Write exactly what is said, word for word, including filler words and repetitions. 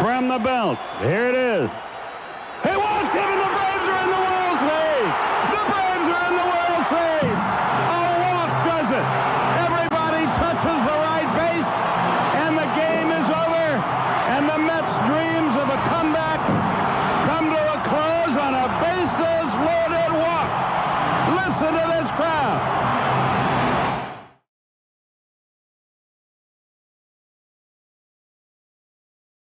from the belt. Here it is. He walked him, and the Braves are in the World Series. The Braves are in the World Series. A walk does it. Everybody touches the right base, and the game is over. And the Mets' dreams of a comeback come to a close on a bases-loaded walk. Listen to this crowd.